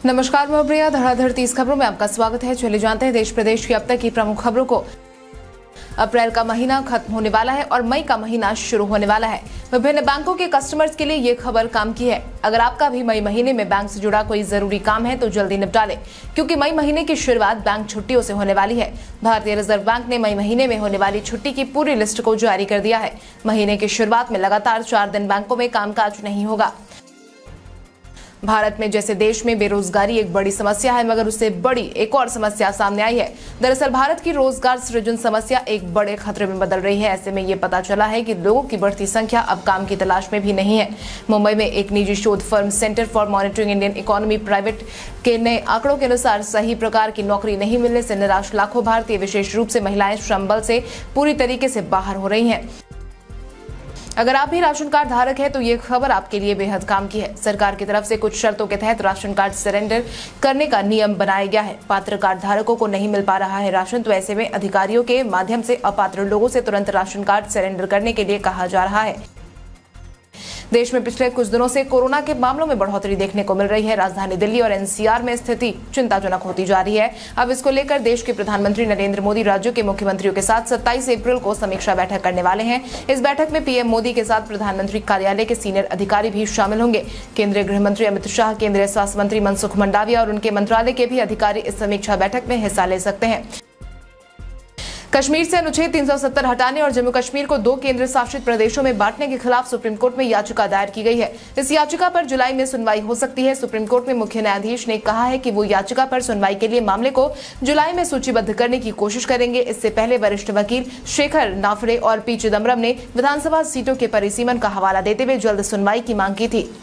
नमस्कार, मैं प्रिया। धड़ाधड़ 30 खबरों में आपका स्वागत है। चलिए जानते हैं देश प्रदेश की अब तक की प्रमुख खबरों को। अप्रैल का महीना खत्म होने वाला है और मई का महीना शुरू होने वाला है। विभिन्न बैंकों के कस्टमर्स के लिए ये खबर काम की है। अगर आपका भी मई महीने में बैंक से जुड़ा कोई जरूरी काम है तो जल्दी निपटा लें, क्योंकि मई महीने की शुरुआत बैंक छुट्टियों से होने वाली है। भारतीय रिजर्व बैंक ने मई महीने में होने वाली छुट्टी की पूरी लिस्ट को जारी कर दिया है। महीने की शुरुआत में लगातार 4 दिन बैंकों में कामकाज नहीं होगा। भारत में जैसे देश में बेरोजगारी एक बड़ी समस्या है, मगर उससे बड़ी एक और समस्या सामने आई है। दरअसल भारत की रोजगार सृजन समस्या एक बड़े खतरे में बदल रही है। ऐसे में ये पता चला है कि लोगों की बढ़ती संख्या अब काम की तलाश में भी नहीं है। मुंबई में एक निजी शोध firm centre for monitoring Indian economy private के नए आंकड़ों के अनुसार सही प्रकार की नौकरी नहीं मिलने से निराश लाखों भारतीय, विशेष रूप से महिलाएं, श्रम बल से पूरी तरीके से बाहर हो रही हैं। अगर आप भी राशन कार्ड धारक हैं तो ये खबर आपके लिए बेहद काम की है। सरकार की तरफ से कुछ शर्तों के तहत राशन कार्ड सरेंडर करने का नियम बनाया गया है। पात्र कार्ड धारकों को नहीं मिल पा रहा है राशन, तो ऐसे में अधिकारियों के माध्यम से अपात्र लोगों से तुरंत राशन कार्ड सरेंडर करने के लिए कहा जा रहा है। देश में पिछले कुछ दिनों से कोरोना के मामलों में बढ़ोतरी देखने को मिल रही है। राजधानी दिल्ली और एनसीआर में स्थिति चिंताजनक होती जा रही है। अब इसको लेकर देश के प्रधानमंत्री नरेंद्र मोदी राज्यों के मुख्यमंत्रियों के साथ 27 अप्रैल को समीक्षा बैठक करने वाले हैं। इस बैठक में पीएम मोदी के साथ प्रधानमंत्री कार्यालय के सीनियर अधिकारी भी शामिल होंगे। केंद्रीय गृह मंत्री अमित शाह, केंद्रीय स्वास्थ्य मंत्री मनसुख मंडाविया और उनके मंत्रालय के भी अधिकारी इस समीक्षा बैठक में हिस्सा ले सकते हैं। कश्मीर से अनुच्छेद 370 हटाने और जम्मू कश्मीर को 2 केंद्र शासित प्रदेशों में बांटने के खिलाफ सुप्रीम कोर्ट में याचिका दायर की गई है। इस याचिका पर जुलाई में सुनवाई हो सकती है। सुप्रीम कोर्ट में मुख्य न्यायाधीश ने कहा है कि वो याचिका पर सुनवाई के लिए मामले को जुलाई में सूचीबद्ध करने की कोशिश करेंगे। इससे पहले वरिष्ठ वकील शेखर नाफड़े और पी चिदम्बरम ने विधानसभा सीटों के परिसीमन का हवाला देते हुए जल्द सुनवाई की मांग की थी।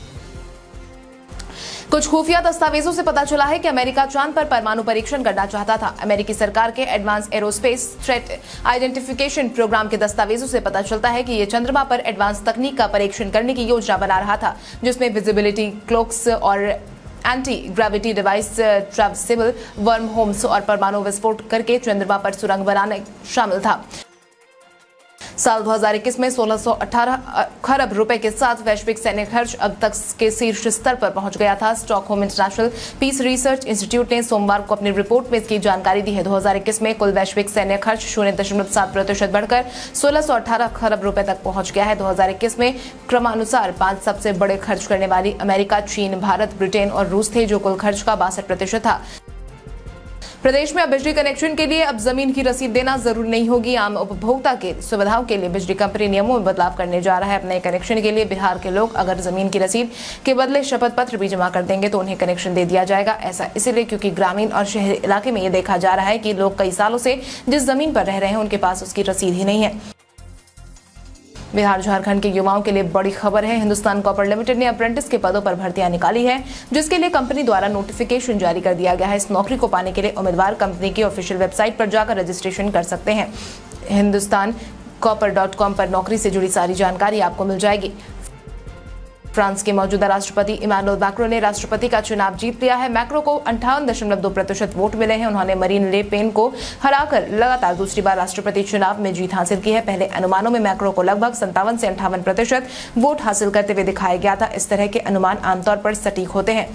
कुछ खुफिया दस्तावेजों से पता चला है कि अमेरिका चांद पर परमाणु परीक्षण करना चाहता था। अमेरिकी सरकार के advance aerospace threat identification programme के दस्तावेजों से पता चलता है कि ये चंद्रमा पर एडवांस तकनीक का परीक्षण करने की योजना बना रहा था, जिसमें विजिबिलिटी क्लोक्स और anti gravity device, traversable worm holes और परमाणु विस्फोट करके चंद्रमा पर सुरंग बनाना शामिल था। साल 2021 में 1618 खरब रुपए के साथ वैश्विक सैन्य खर्च अब तक के शीर्ष स्तर पर पहुंच गया था। Stockholm International Peace Research Institute ने सोमवार को अपनी रिपोर्ट में इसकी जानकारी दी है। 2021 में कुल वैश्विक सैन्य खर्च 0.7% बढ़कर 1618 खरब रुपए तक पहुंच गया है। 2021 में क्रमानुसार 5 सबसे बड़े खर्च करने वाली अमेरिका, चीन, भारत, ब्रिटेन और रूस थे, जो कुल खर्च का 62% था। प्रदेश में अब बिजली कनेक्शन के लिए अब जमीन की रसीद देना जरूरी नहीं होगी। आम उपभोक्ता के सुविधाओं के लिए बिजली कंपनी नियमों में बदलाव करने जा रहा है। अपने कनेक्शन के लिए बिहार के लोग अगर जमीन की रसीद के बदले शपथ पत्र भी जमा कर देंगे तो उन्हें कनेक्शन दे दिया जाएगा। ऐसा इसलिए क्योंकि ग्रामीण और शहरी इलाके में ये देखा जा रहा है कि लोग कई सालों से जिस जमीन पर रह रहे हैं उनके पास उसकी रसीद ही नहीं है। बिहार झारखंड के युवाओं के लिए बड़ी खबर है। हिंदुस्तान कॉपर लिमिटेड ने अप्रेंटिस के पदों पर भर्तियां निकाली है, जिसके लिए कंपनी द्वारा नोटिफिकेशन जारी कर दिया गया है। इस नौकरी को पाने के लिए उम्मीदवार कंपनी की ऑफिशियल वेबसाइट पर जाकर रजिस्ट्रेशन कर सकते हैं। हिंदुस्तान copper.com पर नौकरी से जुड़ी सारी जानकारी आपको मिल जाएगी। फ्रांस के मौजूदा राष्ट्रपति इमानुएल मैक्रों ने राष्ट्रपति का चुनाव जीत लिया है। मैक्रों को 58.2% वोट मिले हैं। उन्होंने मरीन ले पेन को हराकर लगातार दूसरी बार राष्ट्रपति चुनाव में जीत हासिल की है। पहले अनुमानों में मैक्रों को लगभग 57 से 58% वोट हासिल करते हुए दिखाया गया था। इस तरह के अनुमान आमतौर पर सटीक होते हैं।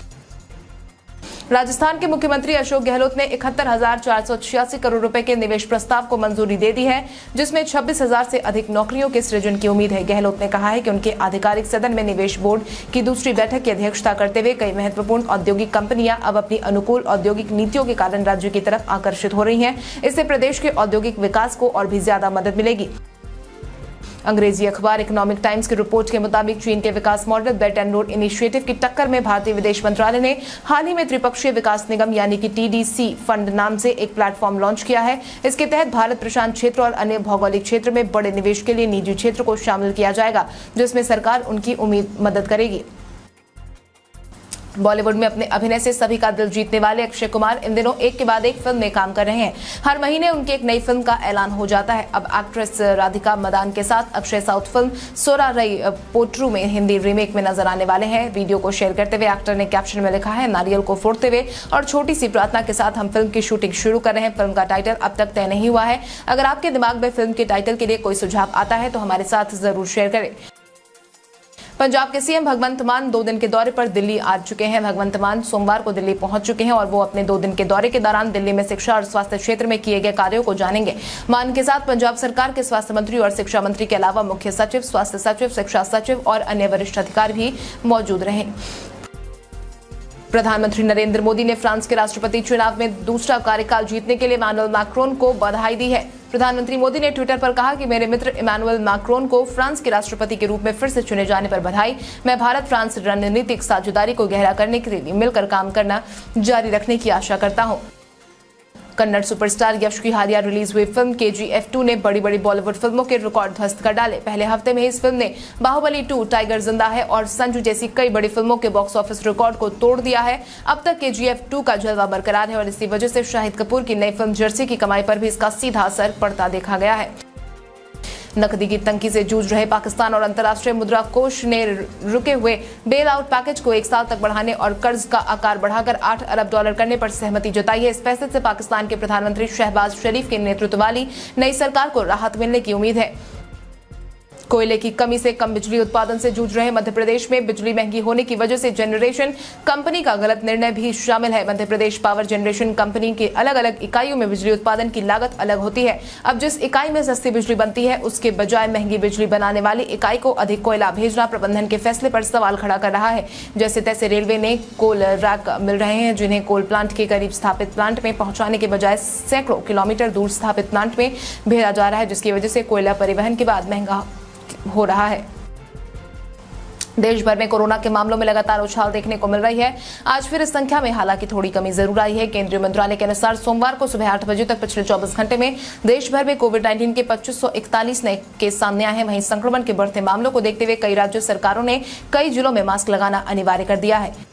राजस्थान के मुख्यमंत्री अशोक गहलोत ने 71,486 करोड़ रुपए के निवेश प्रस्ताव को मंजूरी दे दी है, जिसमें 26,000 से अधिक नौकरियों के सृजन की उम्मीद है। गहलोत ने कहा है कि उनके आधिकारिक सदन में निवेश बोर्ड की दूसरी बैठक की अध्यक्षता करते हुए कई महत्वपूर्ण औद्योगिक कंपनियां अब अपनी अनुकूल औद्योगिक नीतियों के कारण राज्य की तरफ आकर्षित हो रही हैं। इससे प्रदेश के औद्योगिक विकास को और भी ज्यादा मदद मिलेगी। अंग्रेजी अखबार इकोनॉमिक टाइम्स की रिपोर्ट के मुताबिक चीन के विकास model belt and road initiative की टक्कर में भारतीय विदेश मंत्रालय ने हाल ही में त्रिपक्षीय विकास निगम यानी कि TDC फंड नाम से एक प्लेटफॉर्म लॉन्च किया है। इसके तहत भारत प्रशांत क्षेत्र और अन्य भौगोलिक क्षेत्र में बड़े निवेश के लिए निजी क्षेत्र को शामिल किया जाएगा, जिसमें सरकार उनकी मदद करेगी। बॉलीवुड में अपने अभिनय से सभी का दिल जीतने वाले अक्षय कुमार इन दिनों एक के बाद एक फिल्म में काम कर रहे हैं। हर महीने उनकी एक नई फिल्म का ऐलान हो जाता है। अब एक्ट्रेस राधिका मदान के साथ अक्षय साउथ फिल्म सोरा रई पोट्रू में हिंदी रीमेक में नजर आने वाले हैं। वीडियो को शेयर करते हुए एक्टर ने कैप्शन में लिखा है, नारियल को फोड़ते हुए और छोटी सी प्रार्थना के साथ हम फिल्म की शूटिंग शुरू कर रहे हैं। फिल्म का टाइटल अब तक तय नहीं हुआ है। अगर आपके दिमाग में फिल्म के टाइटल के लिए कोई सुझाव आता है तो हमारे साथ जरूर शेयर करें। पंजाब के सीएम भगवंत मान 2 दिन के दौरे पर दिल्ली आ चुके हैं। भगवंत मान सोमवार को दिल्ली पहुंच चुके हैं और वो अपने 2 दिन के दौरे के दौरान दिल्ली में शिक्षा और स्वास्थ्य क्षेत्र में किए गए कार्यों को जानेंगे। मान के साथ पंजाब सरकार के स्वास्थ्य मंत्री और शिक्षा मंत्री के अलावा मुख्य सचिव, स्वास्थ्य सचिव, शिक्षा सचिव और अन्य वरिष्ठ अधिकारी भी मौजूद रहे। प्रधानमंत्री नरेंद्र मोदी ने फ्रांस के राष्ट्रपति चुनाव में दूसरा कार्यकाल जीतने के लिए इमैनुअल मैक्रोन को बधाई दी है। प्रधानमंत्री मोदी ने ट्विटर पर कहा कि मेरे मित्र इमैनुअल मैक्रोन को फ्रांस के राष्ट्रपति के रूप में फिर से चुने जाने पर बधाई। मैं भारत फ्रांस रणनीतिक साझेदारी को गहरा करने के लिए मिलकर काम करना जारी रखने की आशा करता हूं। कन्नड़ सुपरस्टार यश की हालिया रिलीज हुई फिल्म KGF 2 ने बड़ी बड़ी बॉलीवुड फिल्मों के रिकॉर्ड ध्वस्त कर डाले। पहले हफ्ते में इस फिल्म ने बाहुबली 2, टाइगर जिंदा है और संजू जैसी कई बड़ी फिल्मों के बॉक्स ऑफिस रिकॉर्ड को तोड़ दिया है। अब तक KGF 2 का जलवा बरकरार है और इसी वजह से शाहिद कपूर की नई फिल्म जर्सी की कमाई पर भी इसका सीधा असर पड़ता देखा गया है। नकदी की तंगी से जूझ रहे पाकिस्तान और अंतर्राष्ट्रीय मुद्रा कोष ने रुके हुए बेल आउट पैकेज को 1 साल तक बढ़ाने और कर्ज का आकार बढ़ाकर $8 अरब करने पर सहमति जताई है। इस फैसले से पाकिस्तान के प्रधानमंत्री शहबाज शरीफ के नेतृत्व वाली नई सरकार को राहत मिलने की उम्मीद है। कोयले की कमी से कम बिजली उत्पादन से जूझ रहे मध्य प्रदेश में बिजली महंगी होने की वजह से जनरेशन कंपनी का गलत निर्णय भी शामिल है। Madhya Pradesh power generation company के अलग अलग इकाइयों में बिजली उत्पादन की लागत अलग होती है। अब जिस इकाई में सस्ती बिजली बनती है उसके बजाय महंगी बिजली बनाने वाली इकाई को अधिक कोयला भेजना प्रबंधन के फैसले पर सवाल खड़ा कर रहा है। जैसे तैसे रेलवे ने कोल रैक मिल रहे हैं जिन्हें कोल प्लांट के करीब स्थापित प्लांट में पहुंचाने के बजाय सैकड़ों किलोमीटर दूर स्थापित प्लांट में भेजा जा रहा है, जिसकी वजह से कोयला परिवहन के बाद महंगा हो रहा है। देश भर में कोरोना के मामलों में लगातार उछाल देखने को मिल रही है। आज फिर इस संख्या में हालांकि थोड़ी कमी जरूर आई है। केंद्रीय मंत्रालय के अनुसार सोमवार को सुबह 8 बजे तक पिछले 24 घंटे में देश भर में कोविड-19 के 2541 नए केस सामने आए हैं। वहीं संक्रमण के बढ़ते मामलों को देखते हुए कई राज्य सरकारों ने कई जिलों में मास्क लगाना अनिवार्य कर दिया है।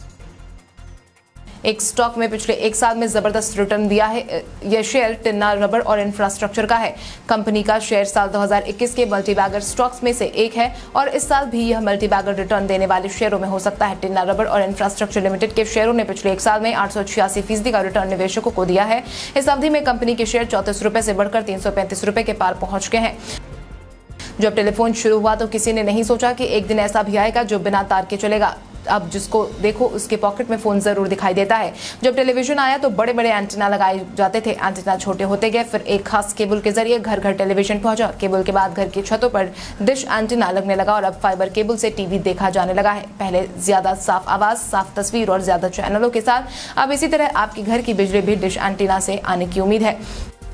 एक स्टॉक में पिछले 1 साल में जबरदस्त रिटर्न दिया है। यह शेयर टिन्ना रबर और इंफ्रास्ट्रक्चर का है। कंपनी का शेयर साल 2021 के मल्टीबैगर स्टॉक्स में से एक है और इस साल भी यह मल्टीबैगर रिटर्न देने वाले शेयरों में हो सकता है। टिन्ना रबर और इंफ्रास्ट्रक्चर लिमिटेड के शेयरों ने पिछले 1 साल में 886% का रिटर्न निवेशकों को दिया है। इस अवधि में कंपनी के शेयर 34 रुपए से बढ़कर 335 रुपए के पार पहुंच गए हैं। जब टेलीफोन शुरू हुआ तो किसी ने नहीं सोचा कि एक दिन ऐसा भी आएगा जो बिना तार के चलेगा। अब जिसको देखो उसके पॉकेट में फोन जरूर दिखाई देता है। जब टेलीविजन आया तो बड़े बड़े एंटीना लगाए जाते थे। एंटीना छोटे होते गए, फिर एक खास केबल के जरिए घर घर टेलीविजन पहुंचा। केबल के बाद घर की छतों पर डिश एंटीना लगने लगा और अब फाइबर केबल से टीवी देखा जाने लगा है। पहले ज्यादा साफ आवाज, साफ तस्वीर और ज्यादा चैनलों के साथ अब इसी तरह आपके घर की बिजली भी डिश एंटीना से आने की उम्मीद है।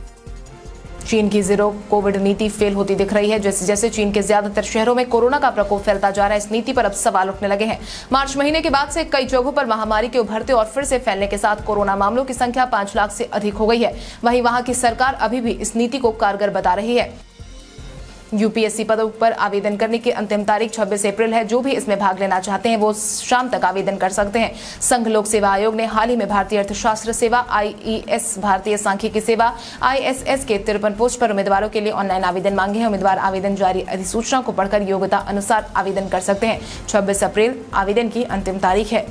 चीन की जीरो कोविड नीति फेल होती दिख रही है। जैसे जैसे चीन के ज्यादातर शहरों में कोरोना का प्रकोप फैलता जा रहा है, इस नीति पर अब सवाल उठने लगे हैं। मार्च महीने के बाद से कई जगहों पर महामारी के उभरते और फिर से फैलने के साथ कोरोना मामलों की संख्या 5 लाख से अधिक हो गई है। वहीं वहां की सरकार अभी भी इस नीति को कारगर बता रही है। यूपीएससी पदों पर आवेदन करने की अंतिम तारीख 26 अप्रैल है। जो भी इसमें भाग लेना चाहते हैं वो शाम तक आवेदन कर सकते हैं। संघ लोक सेवा आयोग ने हाल ही में भारतीय अर्थशास्त्र सेवा, IES, भारतीय सांख्यिकी सेवा, ISS के 53 पोस्ट पर उम्मीदवारों के लिए ऑनलाइन आवेदन मांगे हैं। उम्मीदवार आवेदन जारी अधिसूचना को पढ़कर योग्यता अनुसार आवेदन कर सकते हैं। 26 अप्रैल आवेदन की अंतिम तारीख है।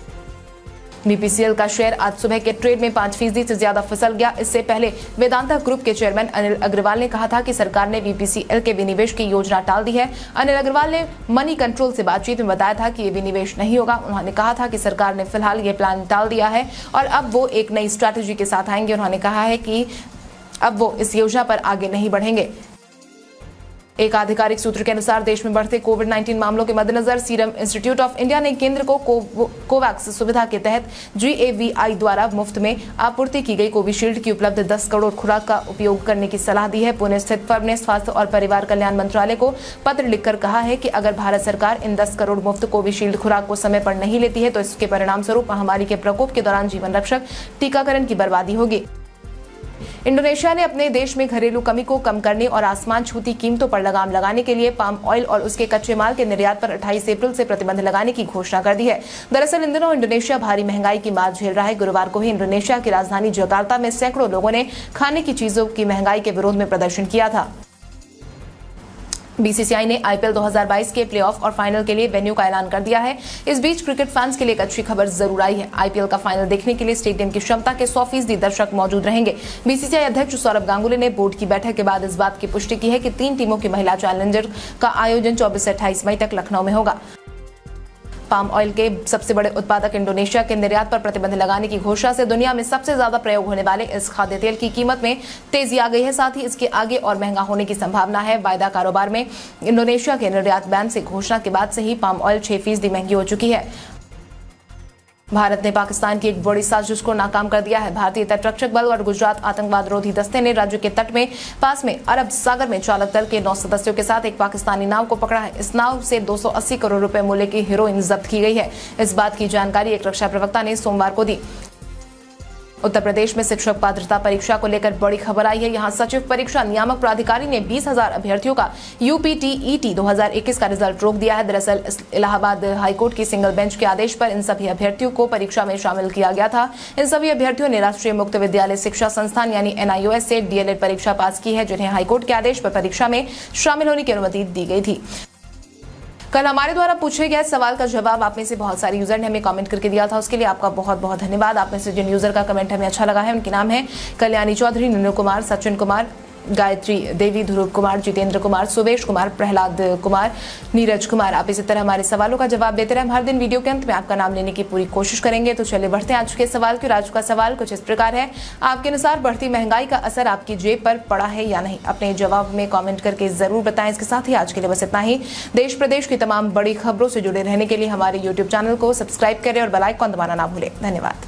BPCL का शेयर आज सुबह के ट्रेड में 5% से ज्यादा फिसल गया। इससे पहले वेदांता ग्रुप के चेयरमैन अनिल अग्रवाल ने कहा था कि सरकार ने BPCL के विनिवेश की योजना टाल दी है। अनिल अग्रवाल ने मनी कंट्रोल से बातचीत में बताया था कि ये विनिवेश नहीं होगा। उन्होंने कहा था कि सरकार ने फिलहाल ये प्लान टाल दिया है और अब वो एक नई स्ट्रैटेजी के साथ आएंगे। उन्होंने कहा है कि अब वो इस योजना पर आगे नहीं बढ़ेंगे। एक आधिकारिक सूत्र के अनुसार देश में बढ़ते कोविड-19 मामलों के मद्देनजर सीरम इंस्टीट्यूट ऑफ इंडिया ने केंद्र को कोवैक्स सुविधा के तहत GAVI द्वारा मुफ्त में आपूर्ति की गई कोविशील्ड की उपलब्ध 10 करोड़ खुराक का उपयोग करने की सलाह दी है। पुणे स्थित फर्म ने स्वास्थ्य और परिवार कल्याण मंत्रालय को पत्र लिखकर कहा है कि अगर भारत सरकार इन 10 करोड़ मुफ्त कोविशील्ड खुराक को समय पर नहीं लेती है तो इसके परिणाम स्वरूप महामारी के प्रकोप के दौरान जीवन रक्षक टीकाकरण की बर्बादी होगी। इंडोनेशिया ने अपने देश में घरेलू कमी को कम करने और आसमान छूती कीमतों पर लगाम लगाने के लिए पाम ऑयल और उसके कच्चे माल के निर्यात पर 28 अप्रैल से प्रतिबंध लगाने की घोषणा कर दी है। दरअसल इन दिनों इंडोनेशिया भारी महंगाई की मार झेल रहा है। गुरुवार को ही इंडोनेशिया की राजधानी जकार्ता में सैकड़ों लोगों ने खाने की चीजों की महंगाई के विरोध में प्रदर्शन किया था। BCCI ने IPL 2022 के प्लेऑफ और फाइनल के लिए वेन्यू का ऐलान कर दिया है। इस बीच क्रिकेट फैंस के लिए एक अच्छी खबर जरूर आई है। IPL का फाइनल देखने के लिए स्टेडियम की क्षमता के 100% दर्शक मौजूद रहेंगे। BCCI अध्यक्ष सौरभ गांगुली ने बोर्ड की बैठक के बाद इस बात की पुष्टि की है कि 3 टीमों की महिला चैलेंजर का आयोजन 24 से 28 मई तक लखनऊ में होगा। पाम ऑयल के सबसे बड़े उत्पादक इंडोनेशिया के निर्यात पर प्रतिबंध लगाने की घोषणा से दुनिया में सबसे ज्यादा प्रयोग होने वाले इस खाद्य तेल की कीमत में तेजी आ गई है। साथ ही इसके आगे और महंगा होने की संभावना है। वायदा कारोबार में इंडोनेशिया के निर्यात बैन से घोषणा के बाद से ही पाम ऑयल 6% महंगी हो चुकी है। भारत ने पाकिस्तान की एक बड़ी साजिश को नाकाम कर दिया है। भारतीय तटरक्षक बल और गुजरात आतंकवाद रोधी दस्ते ने राज्य के तट में पास में अरब सागर में चालक दल के 9 सदस्यों के साथ एक पाकिस्तानी नाव को पकड़ा है। इस नाव से 280 करोड़ रुपए मूल्य की हेरोइन जब्त की गई है। इस बात की जानकारी एक रक्षा प्रवक्ता ने सोमवार को दी। उत्तर प्रदेश में शिक्षक पात्रता परीक्षा को लेकर बड़ी खबर आई है। यहां सचिव परीक्षा नियामक प्राधिकारी ने 20,000 अभ्यर्थियों का यूपीटीईटी 2021 का रिजल्ट रोक दिया है। दरअसल इलाहाबाद हाईकोर्ट की सिंगल बेंच के आदेश पर इन सभी अभ्यर्थियों को परीक्षा में शामिल किया गया था। इन सभी अभ्यर्थियों ने राष्ट्रीय मुक्त विद्यालय शिक्षा संस्थान यानी NIOS से DLED परीक्षा पास की है, जिन्हें हाईकोर्ट के आदेश पर परीक्षा में शामिल होने की अनुमति दी गई थी। कल हमारे द्वारा पूछे गए सवाल का जवाब आप में से बहुत सारे यूजर ने हमें कमेंट करके दिया था, उसके लिए आपका बहुत बहुत धन्यवाद। आप में से जिन यूजर का कमेंट हमें अच्छा लगा है उनके नाम है कल्याणी चौधरी, नीनू कुमार, सचिन कुमार, गायत्री देवी, ध्रुव कुमार, जितेंद्र कुमार, सुवेश कुमार, प्रहलाद कुमार, नीरज कुमार। आप इसी तरह हमारे सवालों का जवाब देते रहे। हम हर दिन वीडियो के अंत में आपका नाम लेने की पूरी कोशिश करेंगे। तो चलिए बढ़ते हैं आज के सवाल की। आज का सवाल कुछ इस प्रकार है, आपके अनुसार बढ़ती महंगाई का असर आपकी जेब पर पड़ा है या नहीं? अपने जवाब में कॉमेंट करके जरूर बताएं। इसके साथ ही आज के लिए बस इतना ही। देश प्रदेश की तमाम बड़ी खबरों से जुड़े रहने के लिए हमारे यूट्यूब चैनल को सब्सक्राइब करें और बेल आइकन दबाना ना भूलें। धन्यवाद।